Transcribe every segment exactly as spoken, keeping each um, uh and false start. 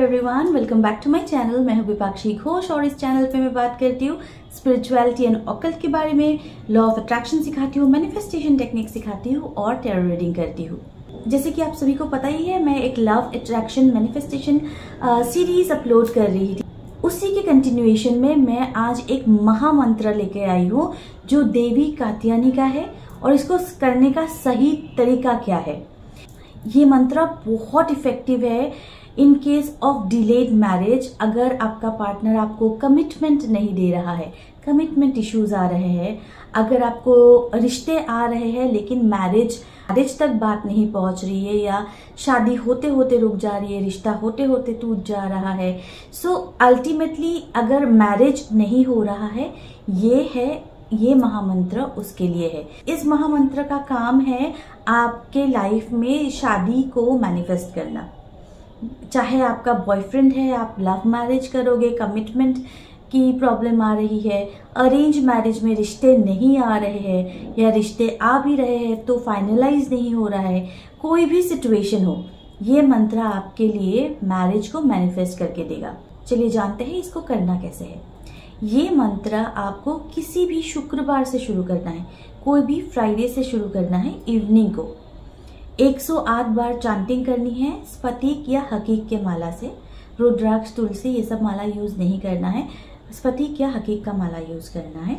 Everyone, welcome back to my channel. मैं हूं विपाक्षी घोष और इस चैनल पे मैं बात करती हूँ स्पिरिचुअलिटी एंड ऑकल्ट के बारे में। लॉ ऑफ अट्रैक्शन सिखाती हूँ, मैनिफेस्टेशन टेक्निक सिखाती हूँ और टैरो रीडिंग करती हूँ। जैसे कि आप सभी को पता ही है, मैं एक love attraction manifestation series upload कर रही थी। उसी के कंटिन्यूएशन में मैं आज एक महामंत्र लेके आई हूँ जो देवी कात्यायनी का है और इसको करने का सही तरीका क्या है। ये मंत्र बहुत इफेक्टिव है in case of delayed marriage. अगर आपका पार्टनर आपको कमिटमेंट नहीं दे रहा है, कमिटमेंट इश्यूज आ रहे हैं, अगर आपको रिश्ते आ रहे हैं लेकिन मैरिज मैरिज तक बात नहीं पहुंच रही है, या शादी होते होते रुक जा रही है, रिश्ता होते होते टूट जा रहा है, सो अल्टीमेटली अगर मैरिज नहीं हो रहा है, ये है ये महामंत्र उसके लिए है। इस महामंत्र का काम है आपके लाइफ में शादी को मैनिफेस्ट करना। चाहे आपका बॉयफ्रेंड है, आप लव मैरिज करोगे, कमिटमेंट की प्रॉब्लम आ रही है, अरेंज मैरिज में रिश्ते नहीं आ रहे हैं या रिश्ते आ भी रहे हैं तो फाइनलाइज नहीं हो रहा है, कोई भी सिचुएशन हो, ये मंत्र आपके लिए मैरिज को मैनिफेस्ट करके देगा। चलिए जानते हैं इसको करना कैसे है। ये मंत्र आपको किसी भी शुक्रवार से शुरू करना है, कोई भी फ्राइडे से शुरू करना है। इवनिंग को एक सौ आठ बार चांटिंग करनी है स्फटिक या हकीक के माला से। रुद्राक्ष, तुलसी ये सब माला यूज नहीं करना है, स्फटिक या हकीक का माला यूज करना है।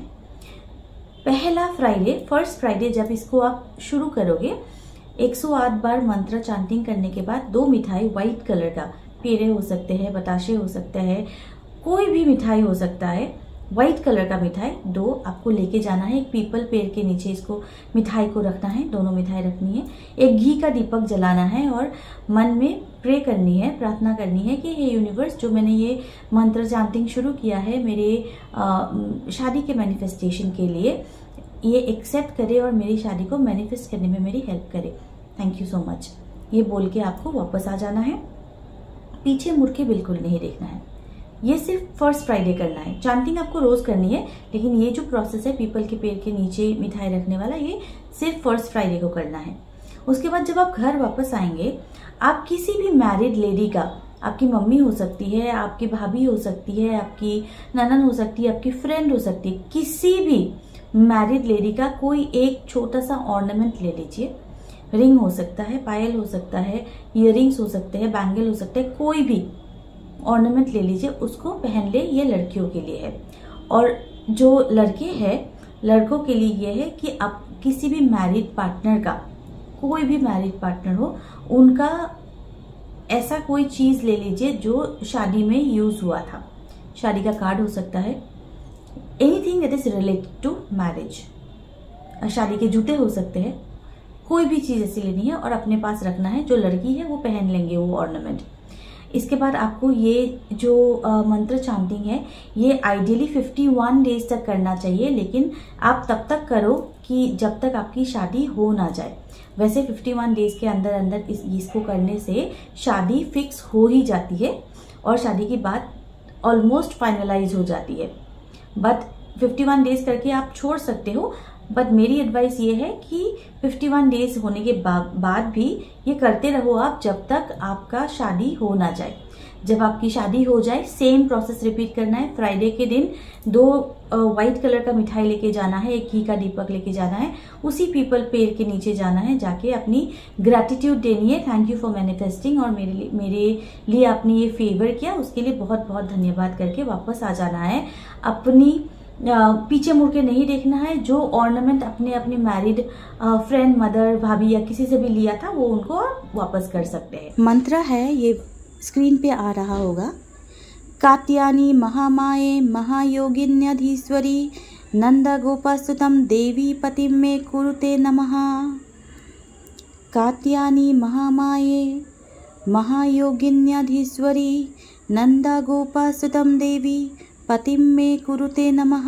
पहला फ्राइडे, फर्स्ट फ्राइडे जब इसको आप शुरू करोगे, एक सौ आठ बार मंत्र चांटिंग करने के बाद दो मिठाई व्हाइट कलर का, पेड़े हो सकते हैं, बताशे हो सकते हैं, कोई भी मिठाई हो सकता है, व्हाइट कलर का मिठाई दो आपको लेके जाना है। एक पीपल पेड़ के नीचे इसको मिठाई को रखना है, दोनों मिठाई रखनी है। एक घी का दीपक जलाना है और मन में प्रे करनी है, प्रार्थना करनी है कि हे यूनिवर्स, जो मैंने ये मंत्र चांटिंग शुरू किया है मेरे आ, शादी के मैनिफेस्टेशन के लिए, ये एक्सेप्ट करे और मेरी शादी को मैनिफेस्ट करने में मेरी हेल्प करे। Thank you so much. ये बोल के आपको वापस आ जाना है, पीछे मुड़ के बिल्कुल नहीं देखना है। ये सिर्फ फर्स्ट फ्राइडे करना है। चांटिंग आपको रोज करनी है, लेकिन ये जो प्रोसेस है पीपल के पेड़ के नीचे मिठाई रखने वाला, ये सिर्फ फर्स्ट फ्राइडे को करना है। उसके बाद जब आप घर वापस आएंगे, आप किसी भी मैरिड लेडी का, आपकी मम्मी हो सकती है, आपकी भाभी हो सकती है, आपकी ननद हो सकती है, आपकी फ्रेंड हो सकती है, किसी भी मैरिड लेडी का कोई एक छोटा सा ऑर्नामेंट ले लीजिए। रिंग हो सकता है, पायल हो सकता है, इयररिंग्स हो सकते हैं, बैंगल हो सकते हैं, कोई भी ऑर्नामेंट ले लीजिए, उसको पहन ले। ये लड़कियों के लिए है। और जो लड़के हैं, लड़कों के लिए ये है कि आप किसी भी मैरिड पार्टनर का, कोई भी मैरिड पार्टनर हो, उनका ऐसा कोई चीज ले लीजिए जो शादी में यूज हुआ था। शादी का कार्ड हो सकता है, anything that is related to marriage. शादी के जूते हो सकते हैं, कोई भी चीज ऐसी लेनी है और अपने पास रखना है। जो लड़की है वो पहन लेंगे वो ऑर्नामेंट। इसके बाद आपको ये जो आ, मंत्र चांटिंग है, ये आइडियली इक्यावन डेज तक करना चाहिए, लेकिन आप तब तक करो कि जब तक आपकी शादी हो ना जाए। वैसे इक्यावन डेज के अंदर अंदर इस इसको करने से शादी फिक्स हो ही जाती है और शादी की बात ऑलमोस्ट फाइनलाइज हो जाती है। बट इक्यावन डेज करके आप छोड़ सकते हो, बट मेरी एडवाइस ये है कि इक्यावन डेज होने के बाद भी ये करते रहो आप, जब तक आपका शादी हो ना जाए। जब आपकी शादी हो जाए, सेम प्रोसेस रिपीट करना है। फ्राइडे के दिन दो व्हाइट कलर का मिठाई लेके जाना है, एक घी का दीपक लेके जाना है, उसी पीपल पेड़ के नीचे जाना है, जाके अपनी ग्रैटिट्यूड देनी है, थैंक यू फॉर मैनिफेस्टिंग, और मेरे लिए मेरे लिए आपने ये फेवर किया, उसके लिए बहुत बहुत धन्यवाद करके वापस आ जाना है। अपनी पीछे मुड़ के नहीं देखना है। जो ऑर्नामेंट अपने अपनी मैरिड फ्रेंड, मदर, भाभी या किसी से भी लिया था, वो उनको वापस कर सकते हैं। मंत्र है, ये स्क्रीन पे आ रहा होगा। कात्यायनी महामाये महायोगिन्यधीश्वरी नंदा गोपास्तुतम देवी पतिम मे कुरुते नमः। कात्यायनी महामाये महायोगिन्यधीश्वरी नंदा गोपास्तुतम देवी पतिम में कुरुते नमः।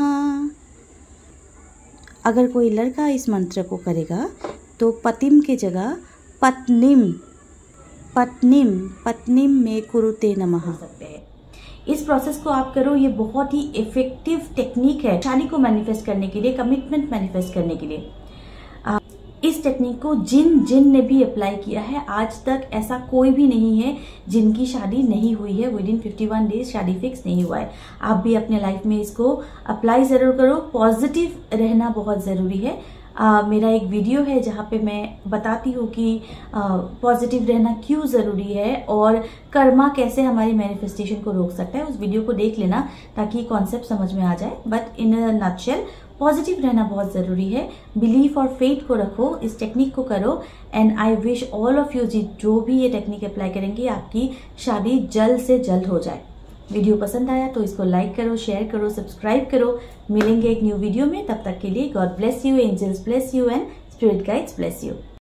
अगर कोई लड़का इस मंत्र को करेगा तो पतिम के जगह पत्निम पत्निम पत्निम में कुरुते नमः सकते हैं। इस प्रोसेस को आप करो, ये बहुत ही इफेक्टिव टेक्निक है शादी को मैनिफेस्ट करने के लिए, कमिटमेंट मैनिफेस्ट करने के लिए। इस टेक्निक को जिन जिन ने भी अप्लाई किया है, आज तक ऐसा कोई भी नहीं है जिनकी शादी नहीं हुई है। Within fifty one days शादी फिक्स नहीं हुआ है। आप भी अपने लाइफ में इसको अप्लाई जरूर करो। पॉजिटिव रहना बहुत जरूरी है। Uh, मेरा एक वीडियो है जहाँ पे मैं बताती हूँ कि पॉजिटिव uh, रहना क्यों ज़रूरी है और कर्मा कैसे हमारी मैनिफेस्टेशन को रोक सकता है। उस वीडियो को देख लेना ताकि कॉन्सेप्ट समझ में आ जाए। But in a nutshell positive रहना बहुत ज़रूरी है। बिलीफ और फेथ को रखो, इस टेक्निक को करो। And I wish all of you जो भी ये टेक्निक अप्लाई करेंगे आपकी शादी जल्द से जल्द हो जाए। वीडियो पसंद आया तो इसको लाइक करो, शेयर करो, सब्सक्राइब करो। मिलेंगे एक न्यू वीडियो में, तब तक के लिए God bless you, angels bless you and spirit guides bless you.